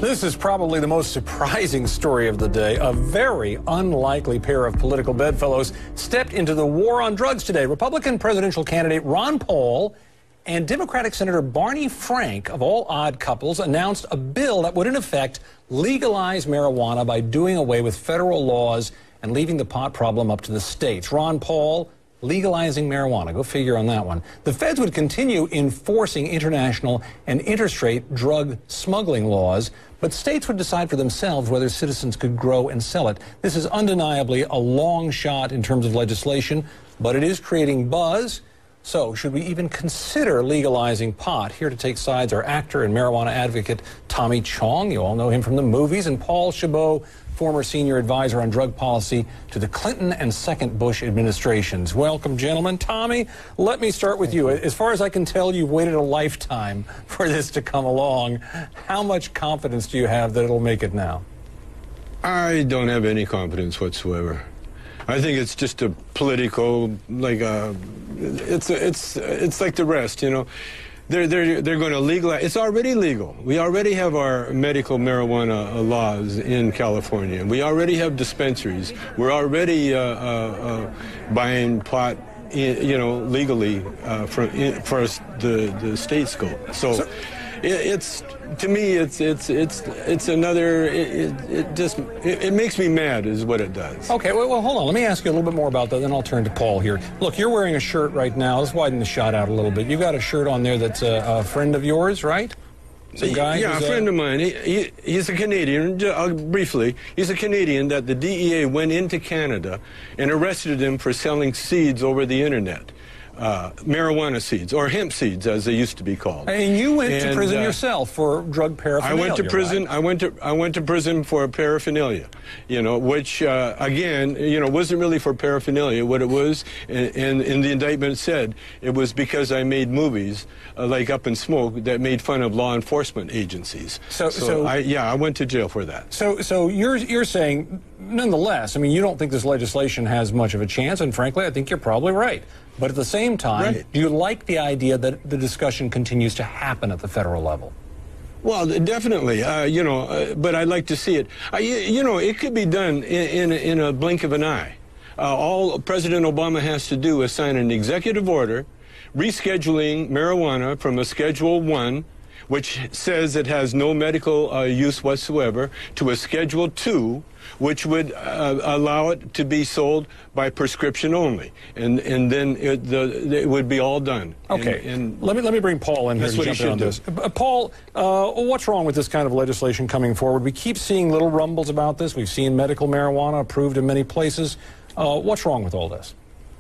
This is probably the most surprising story of the day. A very unlikely pair of political bedfellows stepped into the war on drugs today. Republican presidential candidate Ron Paul and Democratic Senator Barney Frank, of all odd couples, announced a bill that would in effect legalize marijuana by doing away with federal laws and leaving the pot problem up to the states. Ron Paul legalizing marijuana. Go figure on that one. The feds would continue enforcing international and interstate drug smuggling laws, but states would decide for themselves whether citizens could grow and sell it. This is undeniably a long shot in terms of legislation, but it is creating buzz. So, should we even consider legalizing pot? Here to take sides are actor and marijuana advocate Tommy Chong. You all know him from the movies, and Paul Chabot, former senior advisor on drug policy to the Clinton and second Bush administrations. Welcome, gentlemen. Tommy, let me start with you. As far as I can tell, you've waited a lifetime for this to come along. How much confidence do you have that it'll make it now? I don't have any confidence whatsoever. I think it's just a political, it's like the rest, you know. They're going to legalize. It's already legal. We already have our medical marijuana laws in California. We already have dispensaries. We're already buying pot, you know, legally for the state scope. So it's to me, it's another. It makes me mad, is what it does. Okay, well, hold on. Let me ask you a little bit more about that, then I'll turn to Paul here. Look, you're wearing a shirt right now. Let's widen the shot out a little bit. You've got a shirt on there that's a friend of yours, right? Some guy. Yeah, a friend of mine. He's a Canadian. Briefly, he's a Canadian that the DEA went into Canada and arrested him for selling seeds over the internet. Marijuana seeds, or hemp seeds, as they used to be called. And you went to prison yourself for drug paraphernalia. I went to prison. Right? I went to prison for paraphernalia. You know, which again, you know, wasn't really for paraphernalia. What it was, and in the indictment said, it was because I made movies like Up in Smoke that made fun of law enforcement agencies. So I went to jail for that. So you're saying, nonetheless, I mean, you don't think this legislation has much of a chance, and frankly, I think you're probably right. But at the same time, do you like the idea that the discussion continues to happen at the federal level? Well, definitely, you know, but I'd like to see it. You know, it could be done in a blink of an eye. All President Obama has to do is sign an executive order rescheduling marijuana from a Schedule I, which says it has no medical use whatsoever, to a Schedule II, which would allow it to be sold by prescription only, and then it would be all done. Okay, and let me bring Paul in here to jump in on this. Paul, what's wrong with this kind of legislation coming forward? We keep seeing little rumbles about this. We've seen medical marijuana approved in many places. What's wrong with all this?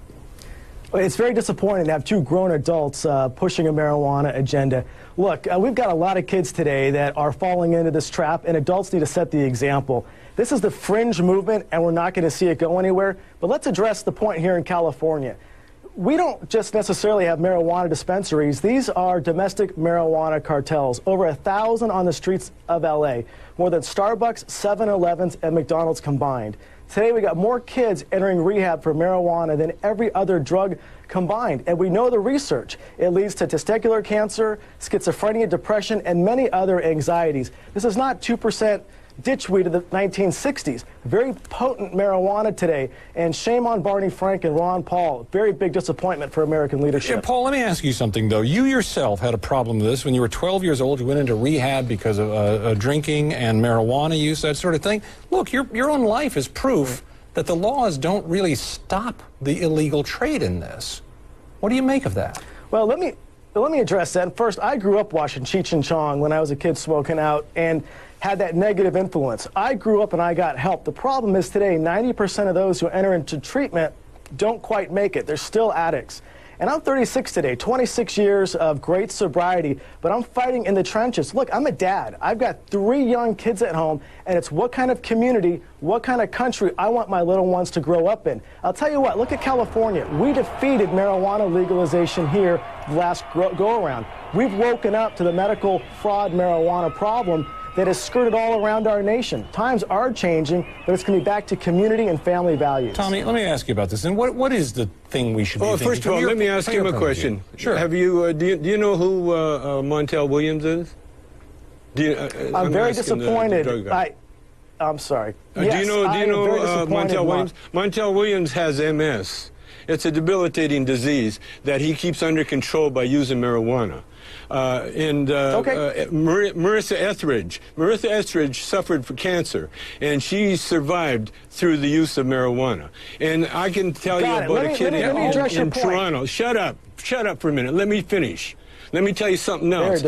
It's very disappointing to have two grown adults pushing a marijuana agenda. Look, we've got a lot of kids today that are falling into this trap, and adults need to set the example. This is the fringe movement, and we're not going to see it go anywhere. But let's address the point here in California. We don't just necessarily have marijuana dispensaries. These are domestic marijuana cartels. Over 1,000 on the streets of L.A., more than Starbucks, 7-Elevens, and McDonald's combined. Today, we got more kids entering rehab for marijuana than every other drug combined. And we know the research. It leads to testicular cancer, schizophrenia, depression, and many other anxieties. This is not 2% ditchweed of the 1960s. Very potent marijuana today. And shame on Barney Frank and Ron Paul. Very big disappointment for American leadership. Yeah, Paul, let me ask you something, though. You yourself had a problem with this when you were 12 years old. You went into rehab because of drinking and marijuana use, that sort of thing. Look, your own life is proof that the laws don't really stop the illegal trade in this. What do you make of that? Well, let me address that. First, I grew up watching Cheech and Chong when I was a kid smoking out and had that negative influence. I grew up and I got help. The problem is today, 90% of those who enter into treatment don't quite make it. They're still addicts. And I'm 36 today, 26 years of great sobriety, but I'm fighting in the trenches. Look, I'm a dad. I've got 3 young kids at home, and it's what kind of community, what kind of country I want my little ones to grow up in. I'll tell you what, look at California. We defeated marijuana legalization here the last go-around. We've woken up to the medical fraud marijuana problem that has skirted all around our nation. Times are changing, but it's going to be back to community and family values. Tommy, let me ask you about this. And what is the thing we should be thinking? Well, first of all, let me ask him a question. Sure. Have you, do you know who Montel Williams is? I'm very disappointed. I'm sorry. Yes, do you know Montel Williams? Montel Williams has MS. It's a debilitating disease that he keeps under control by using marijuana. Marissa Etheridge suffered from cancer, and she survived through the use of marijuana. And I can tell you about a kid in Toronto. Shut up for a minute. Let me finish. Let me tell you something else.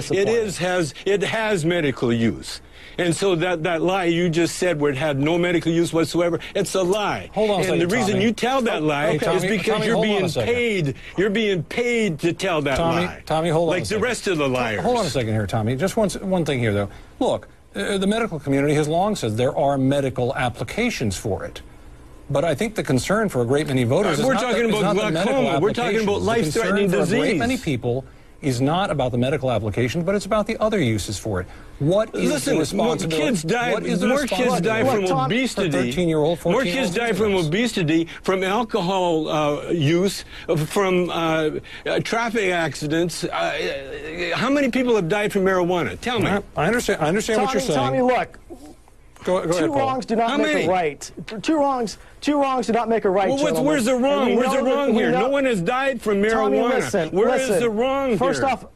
It has medical use. And so that lie you just said where it had no medical use whatsoever, it's a lie. Hold on a second, and the reason you tell that lie is because you're being paid. You're being paid to tell that lie. Tommy, hold on like the rest of the liars. Hold on a second here, Tommy. Just one thing here, though. Look, the medical community has long said there are medical applications for it. But I think the concern for a great many voters is we're talking about glaucoma. We're talking about life-threatening disease. For a great many people is not about the medical application, but it's about the other uses for it. What is the responsibility? More kids die from obesity. More kids die from obesity, from alcohol use, from traffic accidents. How many people have died from marijuana? Tell me. I understand what you're saying. Tommy, look. Go ahead, two wrongs do not make a right. Two wrongs do not make a right. Well, where's the wrong? Where's the wrong here? No one has died from marijuana. Tommy, Where is the wrong here? First off,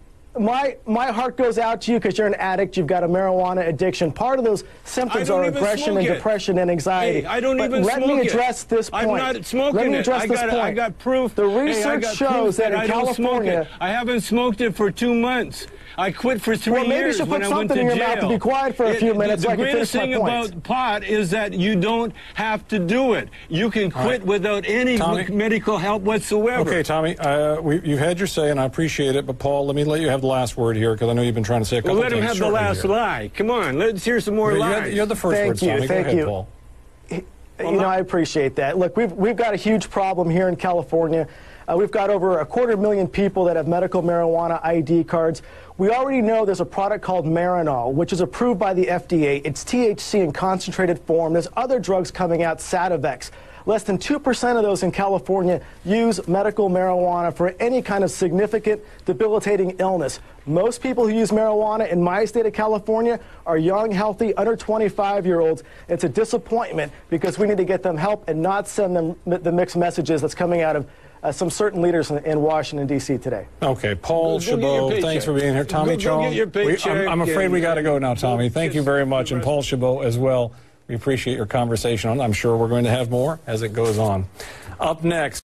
my heart goes out to you because you're an addict. You've got a marijuana addiction. Part of those symptoms are aggression and depression and anxiety. Hey, I don't even smoke it. Let me address this point. I'm not smoking it. I got proof. The research shows that in California, I haven't smoked it for 2 months. I quit for 3 years when I went to jail. Well, maybe you should put something in your mouth to be quiet for a few minutes so I can finish my point. The greatest thing about pot is that you don't have to do it. You can quit without any medical help whatsoever. Okay, Tommy, you've had your say, and I appreciate it. But, Paul, let me let you have the last word here because I know you've been trying to say a couple of things. Well, let him have the last lie. Come on, let's hear some more lies. You're the first word, Tommy. Go ahead, Paul. You know, I appreciate that. Look, we've got a huge problem here in California. We've got over 250,000 people that have medical marijuana ID cards. We already know there's a product called Marinol, which is approved by the FDA. It's THC in concentrated form. There's other drugs coming out, Sativex. Less than 2% of those in California use medical marijuana for any kind of significant debilitating illness. Most people who use marijuana in my state of California are young, healthy, under 25-year-olds. It's a disappointment because we need to get them help and not send them the mixed messages that's coming out of some certain leaders in Washington, D.C. today. Okay, Paul Chabot, thanks for being here. Tommy Chong, I'm afraid we got to go now, Tommy. Thank you very much, and Paul Chabot as well. We appreciate your conversation. I'm sure we're going to have more as it goes on. Up next.